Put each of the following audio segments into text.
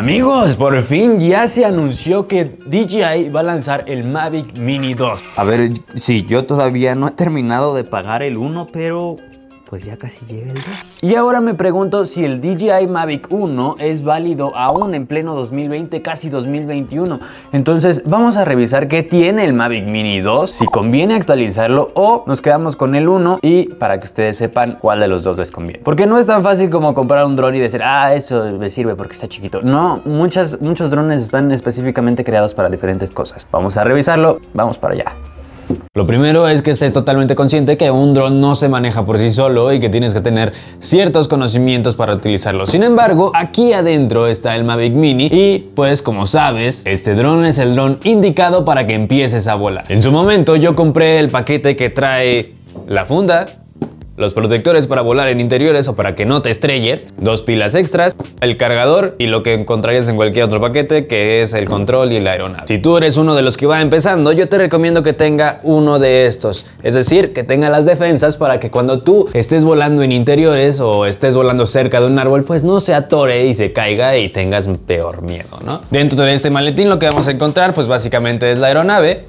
Amigos, por fin ya se anunció que DJI va a lanzar el Mavic Mini 2. A ver, sí, yo todavía no he terminado de pagar el 1, pero pues ya casi llega el 2. Y ahora me pregunto si el DJI Mavic 1 es válido aún en pleno 2020, casi 2021. Entonces vamos a revisar qué tiene el Mavic Mini 2, si conviene actualizarlo o nos quedamos con el 1 y para que ustedes sepan cuál de los dos les conviene. Porque no es tan fácil como comprar un dron y decir, ah, esto me sirve porque está chiquito. No, muchos drones están específicamente creados para diferentes cosas. Vamos a revisarlo, vamos para allá. Lo primero es que estés totalmente consciente que un dron no se maneja por sí solo y que tienes que tener ciertos conocimientos para utilizarlo. Sin embargo, aquí adentro está el Mavic Mini y pues como sabes, este dron es el dron indicado para que empieces a volar. En su momento yo compré el paquete que trae la funda, los protectores para volar en interiores o para que no te estrelles, 2 pilas extras, el cargador y lo que encontrarías en cualquier otro paquete, que es el control y la aeronave. Si tú eres uno de los que va empezando, yo te recomiendo que tenga uno de estos, es decir, que tenga las defensas para que cuando tú estés volando en interiores o estés volando cerca de un árbol, pues no se atore y se caiga y tengas peor miedo, ¿no? Dentro de este maletín lo que vamos a encontrar, pues básicamente es la aeronave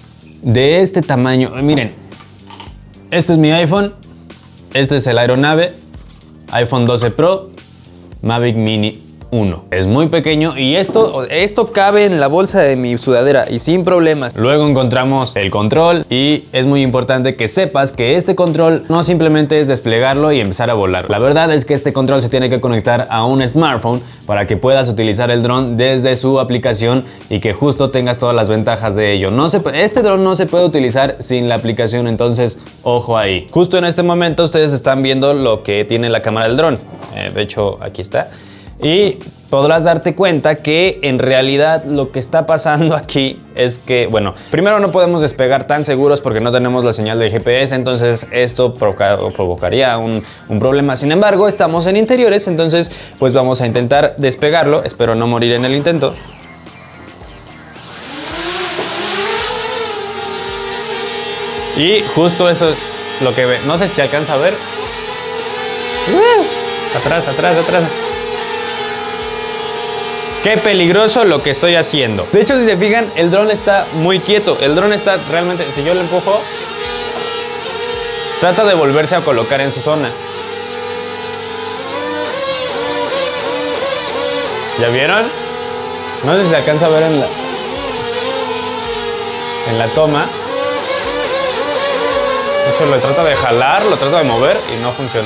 de este tamaño. Miren, este es mi iPhone. Este es el aeronave, iPhone 12 Pro, Mavic Mini 1. Es muy pequeño y esto cabe en la bolsa de mi sudadera y sin problemas. Luego encontramos el control y es muy importante que sepas que este control no simplemente es desplegarlo y empezar a volar. La verdad es que este control se tiene que conectar a un smartphone para que puedas utilizar el dron desde su aplicación y que justo tengas todas las ventajas de ello. Este dron no se puede utilizar sin la aplicación, entonces ojo ahí. Justo en este momento ustedes están viendo lo que tiene la cámara del dron. De hecho, aquí está. Y podrás darte cuenta que en realidad lo que está pasando aquí es que, bueno, primero no podemos despegar tan seguros porque no tenemos la señal de GPS, entonces esto provocaría un problema. Sin embargo, estamos en interiores, entonces pues vamos a intentar despegarlo. Espero no morir en el intento. Y justo eso es lo que ve. No sé si se alcanza a ver. Atrás, atrás, atrás. Qué peligroso lo que estoy haciendo. De hecho, si se fijan, el dron está muy quieto. El dron está realmente, si yo lo empujo, trata de volverse a colocar en su zona. ¿Ya vieron? No sé si se alcanza a ver en la toma. De hecho, lo trata de jalar, lo trata de mover y no funciona.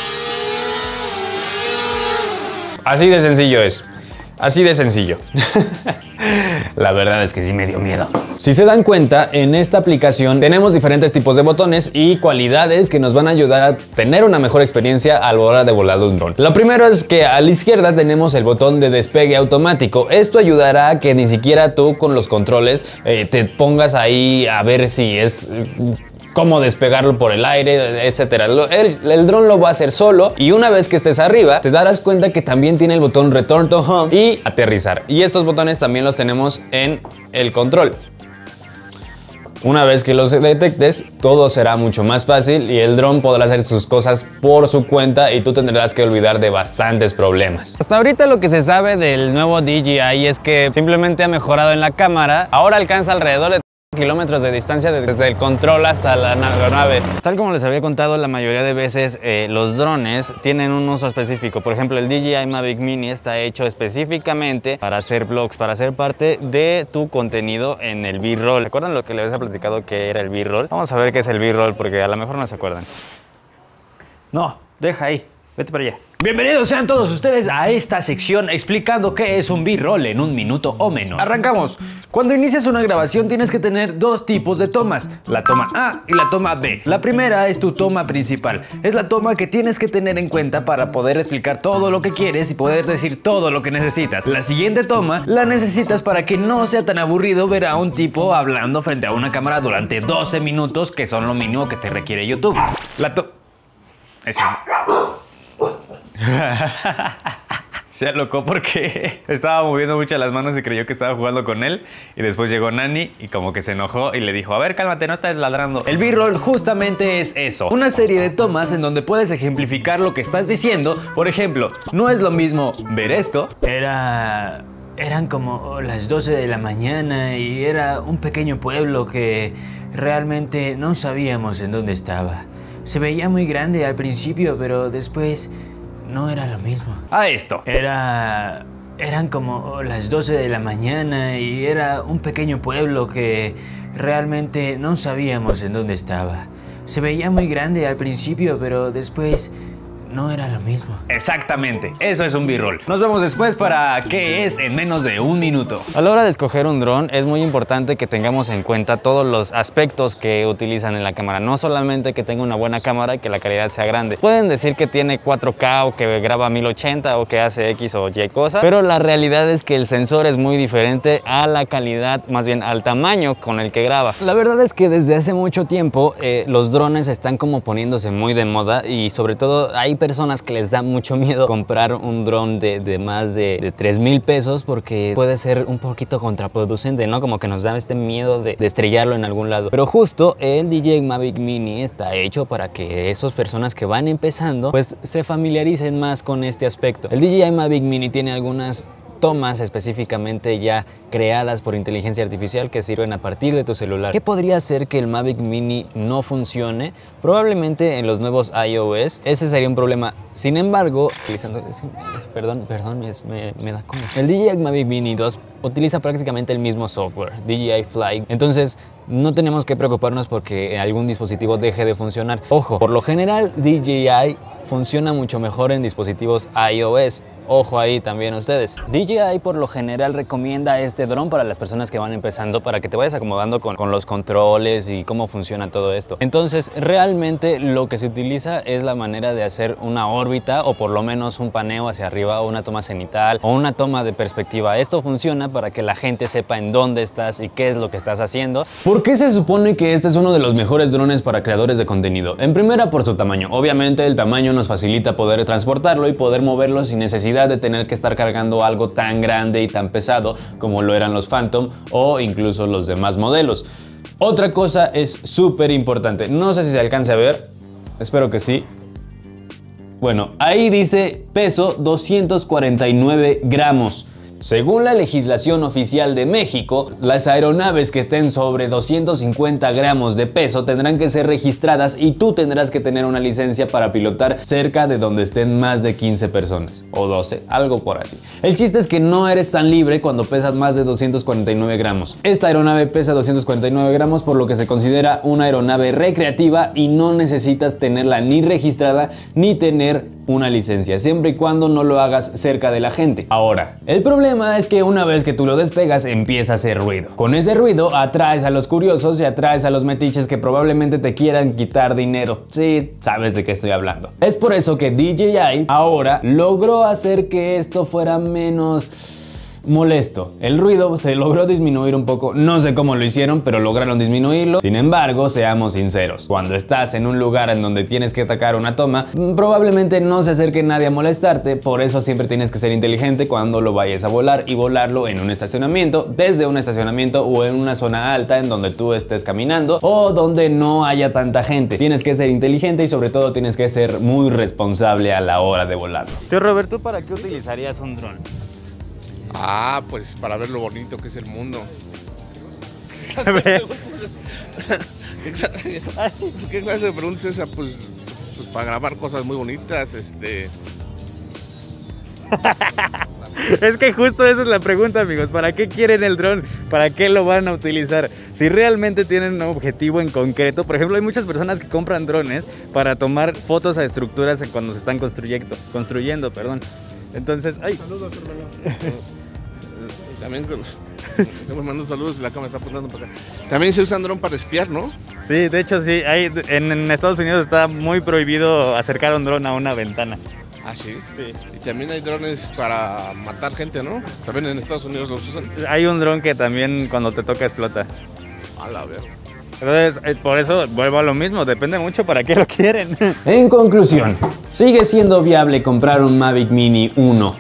Así de sencillo es. Así de sencillo. La verdad es que sí me dio miedo. Si se dan cuenta, en esta aplicación tenemos diferentes tipos de botones y cualidades que nos van a ayudar a tener una mejor experiencia a la hora de volar un dron. Lo primero es que a la izquierda tenemos el botón de despegue automático. Esto ayudará a que ni siquiera tú con los controles te pongas ahí a ver si es cómo despegarlo por el aire, etcétera. El dron lo va a hacer solo y una vez que estés arriba te darás cuenta que también tiene el botón Return to Home y aterrizar. Y estos botones también los tenemos en el control. Una vez que los detectes, todo será mucho más fácil y el dron podrá hacer sus cosas por su cuenta y tú tendrás que olvidar de bastantes problemas. Hasta ahorita lo que se sabe del nuevo DJI es que simplemente ha mejorado en la cámara. Ahora alcanza alrededor de kilómetros de distancia desde el control hasta la aeronave. Tal como les había contado, la mayoría de veces los drones tienen un uso específico. Por ejemplo, el DJI Mavic Mini está hecho específicamente para hacer vlogs, para ser parte de tu contenido en el B-roll. ¿Recuerdan lo que les había platicado que era el B-roll? Vamos a ver qué es el B-roll porque a lo mejor no se acuerdan. No, deja ahí. Vete para allá. Bienvenidos sean todos ustedes a esta sección explicando qué es un B-roll en un minuto o menos. Arrancamos. Cuando inicias una grabación tienes que tener dos tipos de tomas, la toma A y la toma B. La primera es tu toma principal. Es la toma que tienes que tener en cuenta para poder explicar todo lo que quieres y poder decir todo lo que necesitas. La siguiente toma la necesitas para que no sea tan aburrido ver a un tipo hablando frente a una cámara durante 12 minutos, que son lo mínimo que te requiere YouTube. Se alocó porque estaba moviendo mucho las manos y creyó que estaba jugando con él. Y después llegó Nani y como que se enojó y le dijo, a ver, cálmate, no estás ladrando. El B-roll justamente es eso. Una serie de tomas en donde puedes ejemplificar lo que estás diciendo. Por ejemplo, no es lo mismo ver esto. Eran como las 12 de la mañana y era un pequeño pueblo que realmente no sabíamos en dónde estaba. Se veía muy grande al principio, pero después no era lo mismo. A esto. Eran como las 12 de la mañana y era un pequeño pueblo que realmente no sabíamos en dónde estaba. Se veía muy grande al principio, pero después no era lo mismo. Exactamente, eso es un B-roll. Nos vemos después para qué es en menos de un minuto. A la hora de escoger un dron es muy importante que tengamos en cuenta todos los aspectos que utilizan en la cámara. No solamente que tenga una buena cámara y que la calidad sea grande. Pueden decir que tiene 4K o que graba 1080 o que hace X o Y cosa, pero la realidad es que el sensor es muy diferente a la calidad, más bien al tamaño con el que graba. La verdad es que desde hace mucho tiempo los drones están como poniéndose muy de moda y sobre todo hay personas que les da mucho miedo comprar un dron de más de 3,000 pesos porque puede ser un poquito contraproducente, ¿no? Como que nos da este miedo de estrellarlo en algún lado. Pero justo el DJI Mavic Mini está hecho para que esas personas que van empezando pues se familiaricen más con este aspecto. El DJI Mavic Mini tiene algunas tomas específicamente ya creadas por inteligencia artificial que sirven a partir de tu celular. ¿Qué podría hacer que el Mavic Mini no funcione? Probablemente en los nuevos iOS ese sería un problema. Sin embargo, me da como... El DJI Mavic Mini 2 utiliza prácticamente el mismo software, DJI Fly. Entonces no tenemos que preocuparnos porque algún dispositivo deje de funcionar. Ojo, por lo general DJI funciona mucho mejor en dispositivos iOS. Ojo ahí también ustedes. DJI por lo general recomienda este dron para las personas que van empezando para que te vayas acomodando con los controles y cómo funciona todo esto. Entonces realmente lo que se utiliza es la manera de hacer una órbita o por lo menos un paneo hacia arriba o una toma cenital o una toma de perspectiva. Esto funciona para que la gente sepa en dónde estás y qué es lo que estás haciendo. ¿Por qué se supone que este es uno de los mejores drones para creadores de contenido? En primera, por su tamaño. Obviamente el tamaño nos facilita poder transportarlo y poder moverlo sin necesidad de tener que estar cargando algo tan grande y tan pesado como lo eran los Phantom o incluso los demás modelos. Otra cosa es súper importante, no sé si se alcance a ver, espero que sí. Bueno, ahí dice peso 249 gramos. Según la legislación oficial de México, las aeronaves que estén sobre 250 gramos de peso tendrán que ser registradas y tú tendrás que tener una licencia para pilotar cerca de donde estén más de 15 personas o 12, algo por así. El chiste es que no eres tan libre cuando pesas más de 249 gramos. Esta aeronave pesa 249 gramos por lo que se considera una aeronave recreativa y no necesitas tenerla ni registrada ni tener una licencia, siempre y cuando no lo hagas cerca de la gente. Ahora, el problema es que una vez que tú lo despegas empieza a hacer ruido. Con ese ruido atraes a los curiosos y atraes a los metiches que probablemente te quieran quitar dinero. Sí, sabes de qué estoy hablando. Es por eso que DJI ahora logró hacer que esto fuera menos molesto. El ruido se logró disminuir un poco, no sé cómo lo hicieron, pero lograron disminuirlo. Sin embargo, seamos sinceros, cuando estás en un lugar en donde tienes que atacar una toma, probablemente no se acerque nadie a molestarte, por eso siempre tienes que ser inteligente cuando lo vayas a volar y volarlo en un estacionamiento, desde un estacionamiento o en una zona alta en donde tú estés caminando o donde no haya tanta gente. Tienes que ser inteligente y sobre todo tienes que ser muy responsable a la hora de volarlo. Tío Robert, ¿tú para qué utilizarías un dron? Ah, pues para ver lo bonito que es el mundo. ¿Qué clase de pregunta es esa? Pues para grabar cosas muy bonitas, Es que justo esa es la pregunta, amigos. ¿Para qué quieren el dron? ¿Para qué lo van a utilizar? Si realmente tienen un objetivo en concreto. Por ejemplo, hay muchas personas que compran drones para tomar fotos a estructuras cuando se están construyendo, perdón. Entonces, ¡ay! Saludos, hermano. También estamos mandando saludos y la cámara está apuntando para acá. También se usan dron para espiar, ¿no? Sí, de hecho sí. En Estados Unidos está muy prohibido acercar un dron a una ventana. ¿Ah, sí? Sí. Y también hay drones para matar gente, ¿no? También en Estados Unidos los usan. Hay un dron que también cuando te toca explota. A la verga. Entonces, por eso vuelvo a lo mismo, depende mucho para qué lo quieren. En conclusión, sigue siendo viable comprar un Mavic Mini 1.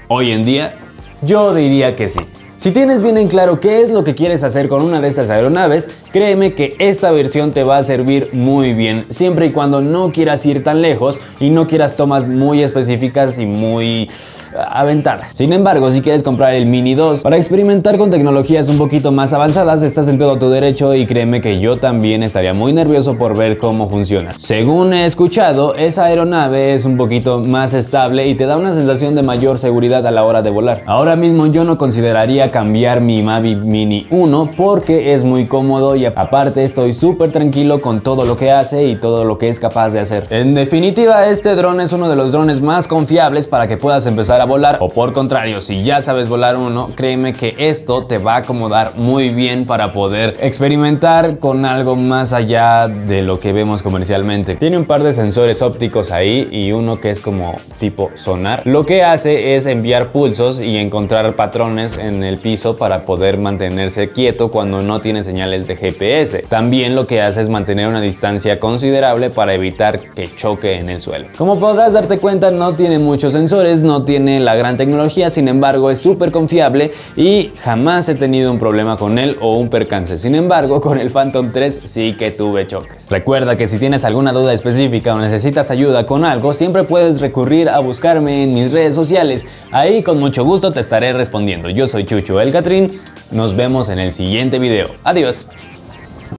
Hoy en día, yo diría que sí. Si tienes bien en claro qué es lo que quieres hacer con una de estas aeronaves, créeme que esta versión te va a servir muy bien, siempre y cuando no quieras ir tan lejos y no quieras tomas muy específicas y muy aventadas. Sin embargo, si quieres comprar el Mini 2 para experimentar con tecnologías un poquito más avanzadas, estás en todo tu derecho y créeme que yo también estaría muy nervioso por ver cómo funciona. Según he escuchado, esa aeronave es un poquito más estable y te da una sensación de mayor seguridad a la hora de volar. Ahora mismo yo no consideraría cambiar mi Mavic Mini 1 porque es muy cómodo y aparte estoy súper tranquilo con todo lo que hace y todo lo que es capaz de hacer. En definitiva, este dron es uno de los drones más confiables para que puedas empezar a volar, o por contrario, si ya sabes volar uno, créeme que esto te va a acomodar muy bien para poder experimentar con algo más allá de lo que vemos comercialmente. Tiene un par de sensores ópticos ahí y uno que es como tipo sonar. Lo que hace es enviar pulsos y encontrar patrones en el piso para poder mantenerse quieto cuando no tiene señales de GPS. También lo que hace es mantener una distancia considerable para evitar que choque en el suelo. Como podrás darte cuenta, no tiene muchos sensores, no tiene la gran tecnología, sin embargo es súper confiable y jamás he tenido un problema con él o un percance. Sin embargo, con el Phantom 3 sí que tuve choques. Recuerda que si tienes alguna duda específica o necesitas ayuda con algo, siempre puedes recurrir a buscarme en mis redes sociales. Ahí con mucho gusto te estaré respondiendo. Yo soy Chucho el Catrín. Nos vemos en el siguiente video. Adiós.